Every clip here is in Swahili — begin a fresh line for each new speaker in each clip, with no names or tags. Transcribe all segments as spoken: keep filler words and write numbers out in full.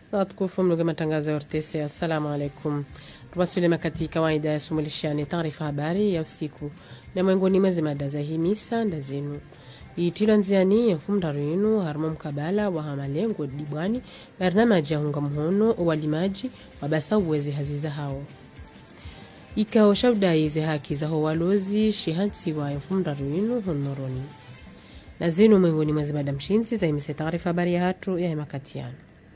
Tukufu mluge matangazo ya R T C. Assalamu alaikum. Tuwasilima katika kawaida ya sumulishani taarifa habari ya usiku na mwengoni mwezi mada za himisa ndazinu itilo nziani ya mfumdaru yinu harma mkabala wa hamalengo dibwani barnamaji ya hunga mhono walimaji wabasa uwezi haziza hao ikao shabdai ze haki za ho walozi shihansi wa mfumdaru yinu honoroni na zinu mwengoni mwezi mada mshinzi za himisa taarifa habari ya hatu ya hemakatiano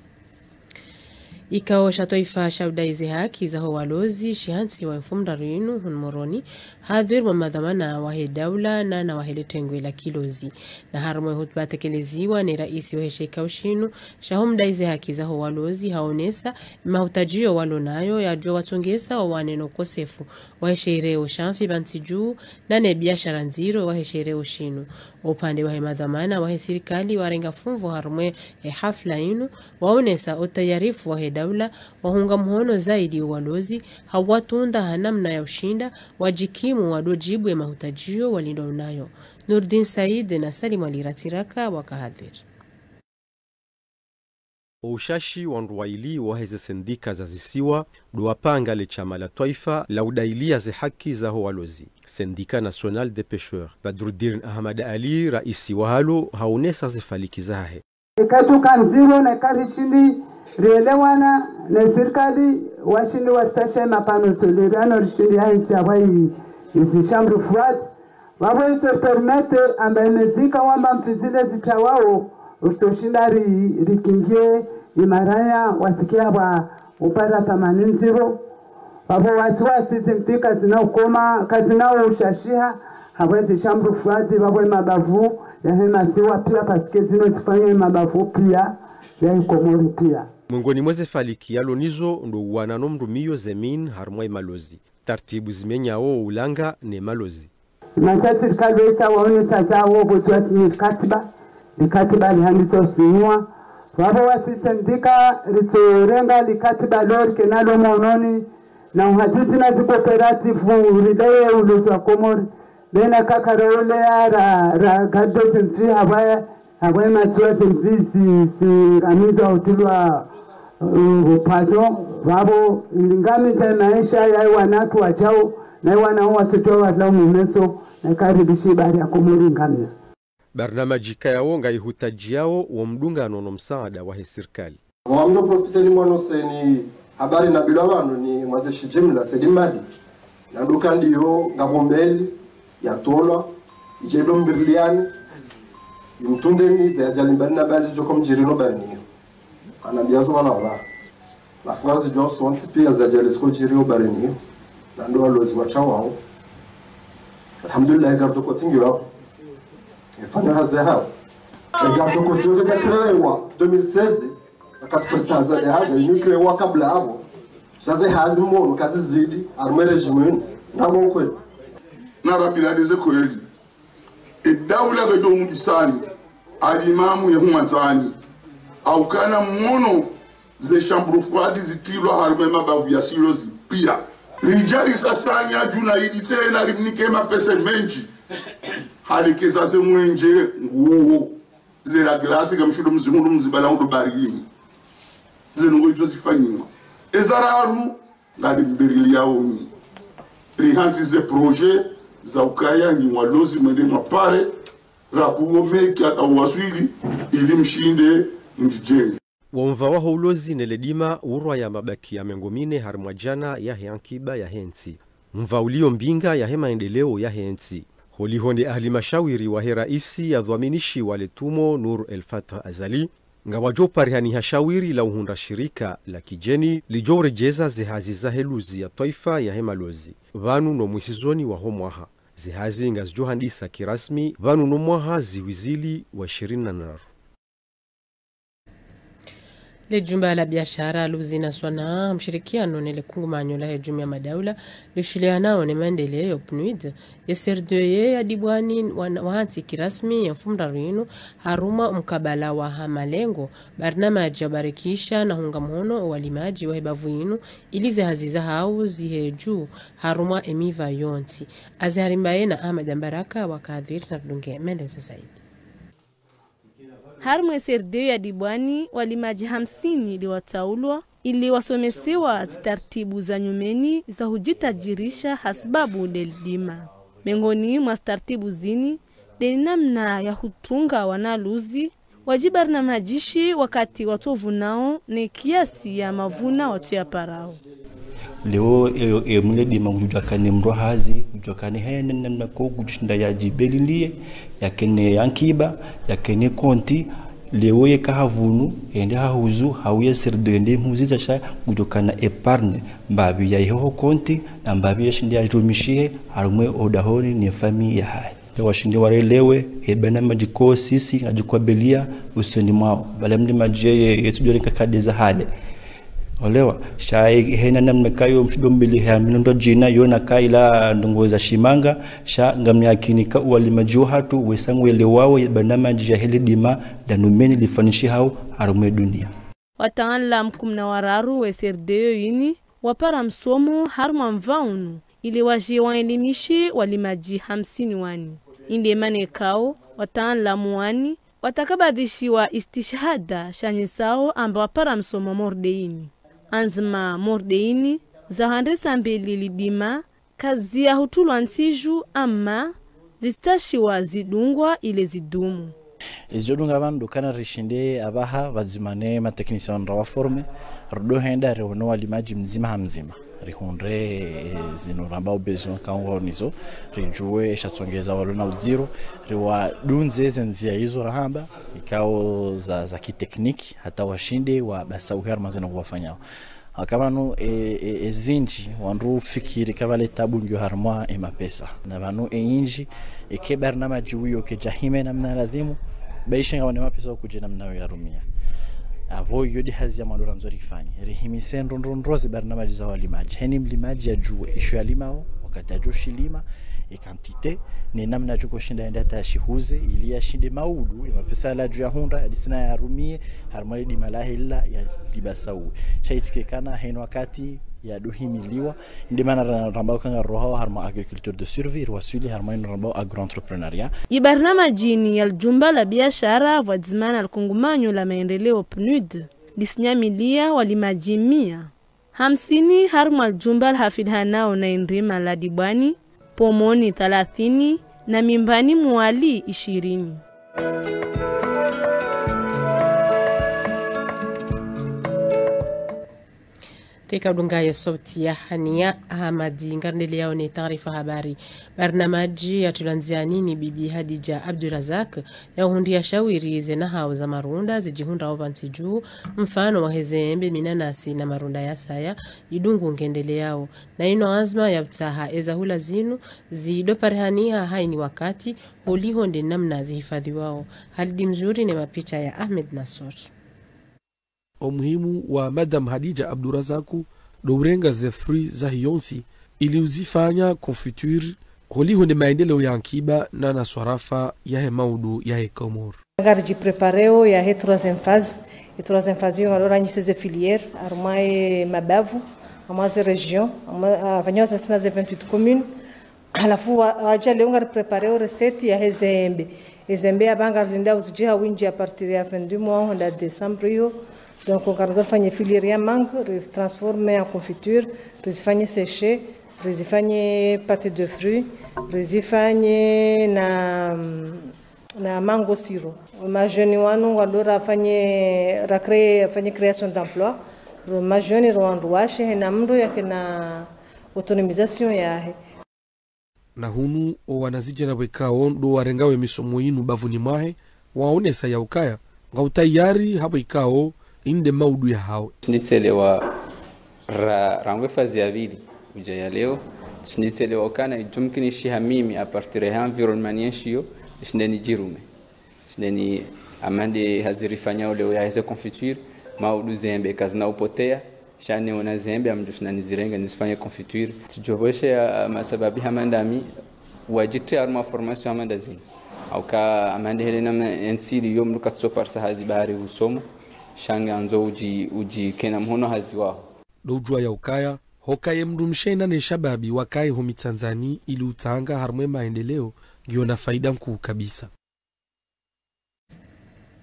ikao shatoifa shabdai ze haki za ho walozi shihansi wa mfumdaru yinu honoroni hadhir wa madhamana wa he daula na na wahele tengwe la kilozi na harmo hutba tekeleziwa ni raisi wa hesheka ushinu shahumdai ze haki za ho walozi haonesa mahutajio walonayo ya jo watongesa wa waneno kosefu wa hesheireo shamfi bantiju na ne biashara nziro wa hesheireo shinu upande wa madhamana wa serikali warenga funvu harmwe e hafla inu waonesa utayarifu wa he daula wahunga mhono zaidi walozi hawatunda hanamna ya ushinda wajikimu wadojibu ya mahutajio walindo nayo. Nurdin Said na Salim Aliratiraka wakahadhir.
Ushashi wanruwaili waheze sendika za zisiwa duwapanga le chama la taifa la udailia ze haki za ho walozi. Sendika National de Pêcheurs. Badruddin Ahmad Ali raisi wa halo haonesa ze faliki zahe.
Ikatuka nziro na karishindi rielewana na serikali washindi wastashe mapano solidano rishindi hainti hawaii isi shamru fuat wabo ito permete amba imezika wamba mfizile zitawao usoshinda ri, rikingie imaraya wasikia wa upara tamanin ziro wabo wasiwasi zimpika zinaukoma kazinao ushashiha hawezi shamru fuati wabo mabavu ya hema siwa pia pasike zino sifanye mabavu pia ya ikomori pia.
Mwengoni mweze faliki yalo nizo ndo wanano mrumiyo zemin harmwa malozi. Tartibu zimenya o ulanga ne malozi.
Manta serikali isa waone sasa wo boswasi ni katiba. Ni katiba ni handiso sinwa. Wabo wasi sendika ritorenga li katiba lor kenalo mononi. Na uhadisi na zi cooperative urideye ulozo komori. Dena kakaroole ya ra, ra gado zinfi hawaye. Hawaye masuwa zinfi si, si ramizo utulwa upazo. Wabo ilingami te maisha ya wanatu wachao. Na wana watoto wa mumeso na karibishi bari ya kumuri ngamia.
Barnamaji kayao ngaihutaji yao wa mdungano na msaada wa serikali.
Mwamdo profiteni mwanose ni habari na bila wano ni mwazeshi jimla sedimadi. Na duka ndiyo ngabombeli ya tola ijelo mbiriliani imtunde mize ya jalimbani na bali joko mjirino bari niyo. Anabiazo wana wala. La frazi josu wansi pia za jalisko jirio bari niyo. Na ndo walozi wachao hao. Alhamdulillah gardo kotingi wao. Ifanya haze hao. Gardo kotingi ya krewa elfu mbili na seize katika staza ya haja inu krewa kabla hapo. Shaze hazi mmono kazi zidi arme rejimu na mwonkwe.
Na rabiladize kweli. Idawula gajo mujisani alimamu ya humanzani au kana mmono ze shambrufuati zitilwa arme mabavu ya silozi pia. Rijali sasanya juna idite na rimnike mapese menji. Halikeza ze mwenje nguo. Ze la glasi kamushudo mzimundu mzibala undu barigini. Ze nungo ito zifanyima. Ezararu la limbirili ya oni. Rihansi ze proje za ukaya ni walozi mwende mapare. Rakuo meki hata uwaswili ili mshinde mjijenge.
Wamva waho ulozi neledima urwa ya mabaki ya mengomine harmwajana ya heankiba ya hensi. Mva ulio mbinga ya hema endeleo ya hensi. Holihonde ahli mashawiri wa heraisi ya dhwaminishi wale tumo Nur El Fatah Azali. Nga wajopari hani hashawiri la uhunda shirika la kijeni lijore jeza zehazi za heluzi ya taifa ya hema lozi. Vanu no mwisizoni wa homwaha. Zehazi nga zjohandisa kirasmi vanu no mwaha ziwizili wa ishirini na nane.
Le jumba la biashara luzina swana mshirikiano nile kungumanyo la hejumi ya madaula lishulianao ni maendeleo P N U D yeserdoye ya dibwani wahansi kirasmi ya mfumdarinu haruma mkabala wa hamalengo barnamaji ya barikisha na hunga mhono walimaji wa hebavuinu ilize haziza hau ziheju haruma emiva yonti aziharimbaye na Ahmad Mbaraka wakadhiri na vlunge melezo zaidi.
Harmwe serdeo ya Dibwani walimaji hamsini liwataulwa ili wasomesiwa startibu za nyumeni za hujitajirisha hasbabu delidima. Mengoni mwa startibu zini deni namna ya hutunga wanaluzi wajibar na majishi wakati watovu nao ni kiasi ya mavuna watu ya parao.
Leo e mule di mangujukane mrohazi kujukane hene namna ko kujinda ya jibelilie yakene yankiba yakene konti leo ye kahavunu ende hahuzu hauye sirdo ende muziza sha kujukana epargne mbabi ya iho konti na mbabi ya shindi ya rumishie harumwe odahoni ni fami ya hai washindi warelewe hebana majiko sisi ajukwa belia usoni mwao balamdi majie yetujore kakadeza hade olewa sha hena namna kayo mshidombili ha minondo jina yona kaila ndongoza shimanga sha ngamya kinika walimajiwa hatu wesangwele wao banama jahili dima danumeni lifanishi hao harume dunia
wataala kumna wararu weserdeo yini wapara msomo harma mvaunu ili waji waelimishi walimaji hamsini wani inde mane kao wataala muwani watakabadhishiwa istishhada shanyesao amba wapara msomo mordeini anzima mordeini za handesa mbili lidima kazi ya hutulwa nsiju ama zistashiwa zidungwa ile zidumu.
Izodunga bandu kana rishinde abaha wazimane ma technician rawa forme rudo henda rewono walimaji mzima hamzima rihunre zinoramba ubezo kango nizo rijue shatsongeza walona uziro riwa dunze zenzia hizo rahamba ikao za za kitekniki hata washinde wa basa uharma zina kuwafanyao akabanu e, e, e zinji wanru fikiri kabale tabu ngyo harma e mapesa na banu e inji e ke barnamaji wiyo ke jahime namna ladhimu baisha ngone mapesa kuje namna ya rumia abo yodi hazi ya madora nzuri kifani rihimisen rondronrozi barnamaji za walimaji heni mlimaji ya juwe ishu ya limao wakati ya joshi lima e kantite ni namna juko shinda enda tashihuze ili ya shinde maudu ya mapesa la juu ya hundra adisina ya rumie harmali di malahi illa ya libasawu shaitike kana heno wakati ya duhimiliwa ndi mana rambao kanga roho harma agriculture de survie wasuli harma rambao agro-entrepreneuriat
ibarnamaji ni ya jumba la biashara wadzimana alkungumanyo la maendeleo P N U D disnyamilia walimaji mia hamsini harma aljumba hafidhanao na indrima la Dibwani pomoni thalathini na mimbani muwali ishirini.
Tika udunga ya sauti ya Hania Ahmadi ngarneli yao ni taarifa habari. Barnamaji ya tulanzia nini Bibi Hadija Abdurazak ya uhundi ya shawiri zena hao za marunda zijihunda obanti juu mfano wa hezembe minanasi na marunda ya saya idungu ngendele yao na ino azma ya btaha eza hula zinu zidoparihania haini wakati ulihonde namna zihifadhi wao. Halidi mzuri ni mapicha ya Ahmed Nasor.
Umuhimu wa Madam Hadija Abdurazaku dourenga ze fruit za hiyonsi ili uzifanya confiture holiho ne maendeleo ya Ankiba na na swarafa ya he maudu ya he Komor.
Garji prepareo ya he troisième phase e troisième phase yo alora nyise filière armae mabavu amaze region avanyoza sina ze vingt-huit communes alafu aja leo ngar prepareo recette ya he zembe ezembe abanga linda uzijiha winji a partir ya fin du mois de décembre yo. Donc on garde fanye filière ya mangue transformer en confiture rizifanye séché rizifanye pâte de fruits rizifanye na na mango siro ma jeune wanu wadora fanye ra créer fanye création d'emploi ma jeune rwandwashe na mndo yake na autonomisation yahe
na hunu o wanazije na wekao ndo warengawe misomo inu bavuni mwahe waonesa ya ukaya ngautayari hapo ikao inde maudu ya hao
nitelewa ra rangwe fazi ya vili uja ya leo nitelewa kana jumkini shiha mimi a partir ya environnement shio shindeni jirume shindeni amande hazirifanya leo ya hizo confiture maudu zembe kazina upotea shane ona zembe amjushna nizirenga nisifanye confiture tujoboshe masababi hamandami wajite arma formation amanda zin au ka amande helena ensili yom lukatso parsa hazi bahari usomo shanga anzo uji uji kena mhono hazi wao
dojua ya ukaya hokaye mdumshena ne shababi wakai homi Tanzania ili utanga harmwe maendeleo giona faida mkuu kabisa.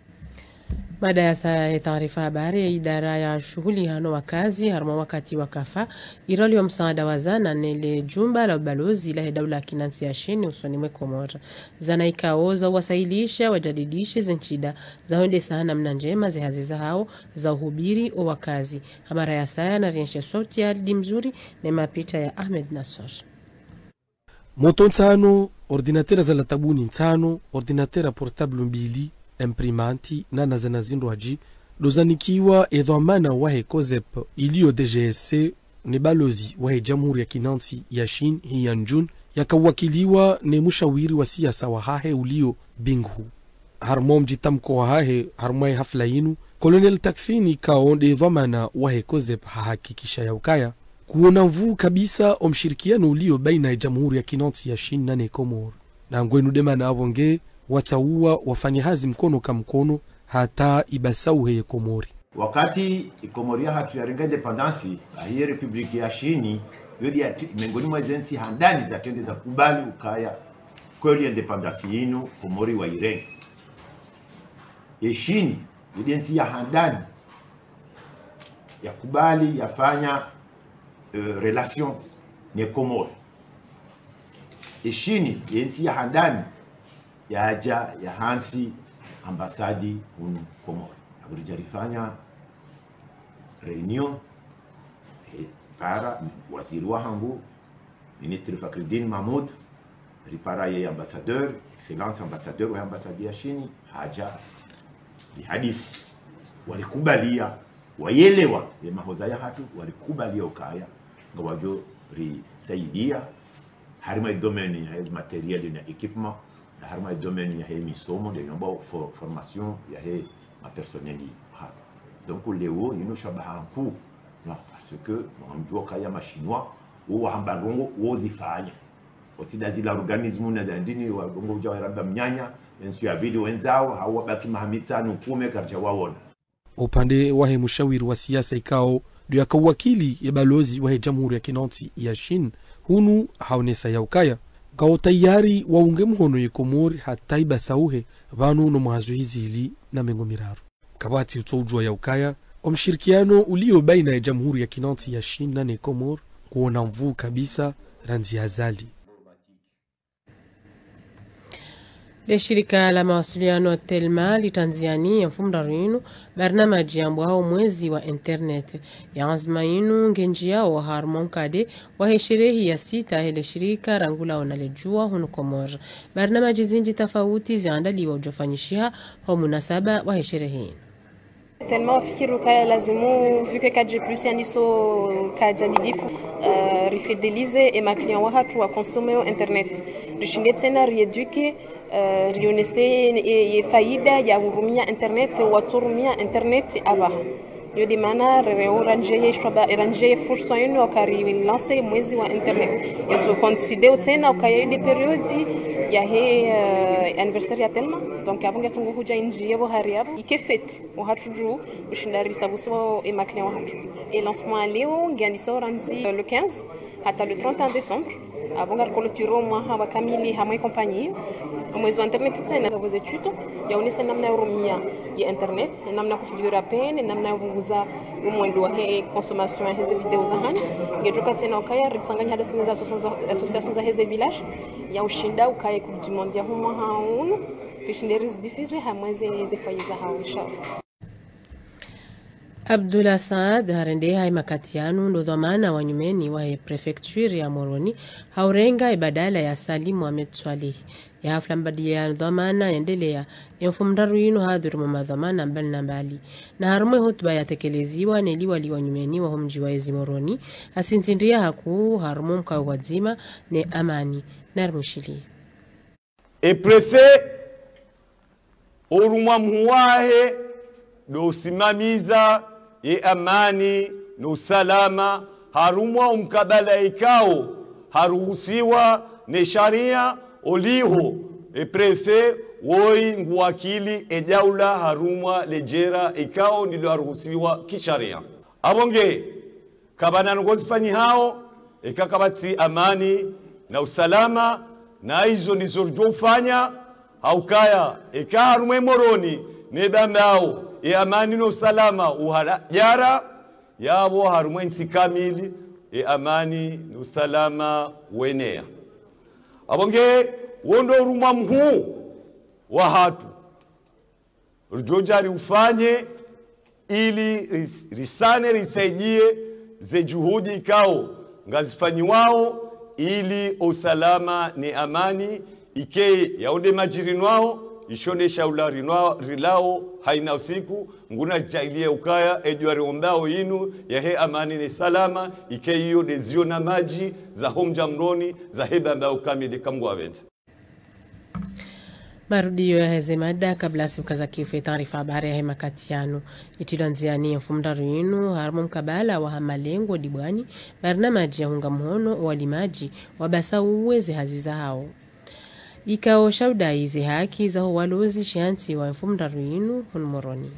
Baada ya saa taarifa habari ya idara ya shughuli hano wakazi harma wakati wakafa irali wa msaada wa zana nile jumba la balozi la dawla kinansi ya shini usoni mwe Komoro zana ikaoza wasailisha wajadidishe zenchida za honde sana mna njema zihaziza hao za uhubiri o wakazi hamara ya saya na rienshe sauti ya alidi mzuri na mapicha ya Ahmed Nasor.
Moto ntano, ordinatera za latabuni ntano, ordinatera portable mbili, imprimanti na nazana zindwaji dozanikiwa edhamana wahe COSEP iliyo D G S C ni balozi wahe Jamhuri ya Kinansi ya Shin Hiyanjun yakawakiliwa ni mushawiri wa siasa wa hahe ulio Binghu harmo mjitamko wa hahe harmai hafla yinu Colonel Takfini kaonde edhamana wahe COSEP hahakikisha ya ukaya kuona mvu kabisa omshirikiano ulio baina ya Jamhuri ya Kinansi ya Shin na Komoro na ngwenu demana avonge wataua wafanyahazi mkono ka mkono hata ibasauhe ya Komori.
Wakati Ikomoria hatu ya ringa independansi ahiye Republiki ya Shini yodi ya mengoni mwa zensi handani za tende za kubali ukaya kweli independansi yinu Komori wa Irene. Ye Shini yodi yensi ya handani ya kubali yafanya uh, relation ne Komori. Ye Shini yensi ya handani ya aja ya hansi ambasadi unu Komoro. Aburijarifanya reunion e, para waziri wa hangu Ministre Fakridin Mahmoud ripara ye ambassadeur excellence ambassadeur wa ambasadi ya Shini haja ni hadisi walikubalia wayelewa ya mahoza ya hatu walikubalia ukaya ngawajo risaidia harima domeni ya materiel na equipment na harima domaine ya he misomo de yomba for, formation ya he ma personneli ha donc leo yino shabaha ku na parce que mjua kaya machinois wo hambarongo wozifanya osidazi la organisme na zandini wa gongo uja rabda mnyanya ensu ya video wenzao hawa baki mahamitsano kume karja waona
upande wa he mushawiri wa siasa ikao ndio akawakili ya balozi wa he Jamhuri ya Kinansi ya Shin hunu haonesa ya ukaya kao tayari waunge mhono ye Komori hata ibasauhe vanu no mazuhizi ili na mengo miraru kabati utojua ya ukaya omshirikiano ulio baina ya Jamhuri ya Kinansi ya Shin na ne Komori kuona mvu kabisa ranzi hazali.
Le shirika la mawasiliano Telma litanziani ya mfumo darinu barnamaji ambao mwezi wa internet ya azma yinu ngenji yao harmon kade wa heshirehi ya sita hele shirika rangula onalejua hunu Komoro barnamaji zinji tofauti ziandaliwa ujofanyishia kwa munasaba wa heshirehi.
Tellement fikiru kaya lazimu vu que quatre G plus yandiso kajadidifu uh, rifidelize e ma client wa hatu wa consommer internet rishinde tena rieduke uh, rionese ye faida ya hurumia internet waturumia internet aba yodi mana reo ranjeye shwaba ranjeye fursa yenu wakari lance mwezi wa internet yeso consider tena ukayede periodi ya he uh, anniversaire ya Telma donc abonga tungu kuja inji yabo hari yabo ikefet uhatuju ushindarisa buso e maklia wa hatu et lancement leo ngandisa oranzi le quinze hata le trente décembre abonga kolotiro mwa hawa kamili hamwe compagnie mwezi wa internet tena kwa zetuto yaonesa namna urumia ya internet namna kufigura pen namna kuguza umwendo wa he consommation ya hizo video za hani ngejoka tena ukaya ritsanganya hada siniza association za hizo village ya ushinda ukaya kujimondia humo haunu tishinderiz difize hamweze zifaiza hao inshallah.
Abdullah Saad harende hai makatianu ndo dhamana wa nyumeni wa prefecture ya Moroni haurenga ibadala ya Salim Mohamed Swalih ya hafla mbadi ya dhamana endelea ya mfumdaru yinu hadhuru mama dhamana mbali na mbali na harumwe hotuba ya tekeleziwa neliwa liwa nyumeni wa humji wa ezi Moroni asintindia haku harumu mka wadzima ne amani narmushili
e prefet orumwa muwahe do simamiza e amani no salama harumwa umkabala ikao haruhusiwa ne sharia oliho e prefe woi nguwakili e jaula harumwa lejera ikao ndilo haruhusiwa kisharia abonge kabana ngozifanyi hao ikakabati amani na usalama na hizo ndizo jofanya haukaya ikaharumwe Moroni nebambao e amani no salama uhara jara yabo harumwe nsi kamili e amani no salama wenea abonge wondo rumwa mhu wa hatu rujojari ufanye ili risane risaidie ze juhudi ikao ngazifanyiwao ili usalama ni amani ike yaonde majirani wao ishone shaulari nwao rilao haina usiku nguna jailie ukaya ejuari ombao inu yahe amani ni salama ike hiyo dezio na maji za homja mroni za heba mbao kamili kamgwa wenzi.
Marudio ya hezemada kabla siku za kifo taarifa habari ya hema katiano itilanziani mfumda ruinu harmo mkabala wa hamalengo dibwani barnamaji ya hunga mhono walimaji wabasa uweze haziza hao ikao shauda hizi haki za walozi shiansi wa mfumda ruinu hunmoroni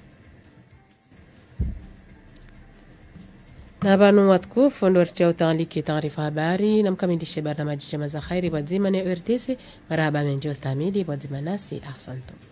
na banu watkufu ndo rtia utaliki taarifa habari na mkamindishe barnamaji jama za khairi wadzima na urtese marahaba menjo stamili wadzima nasi ahsanto.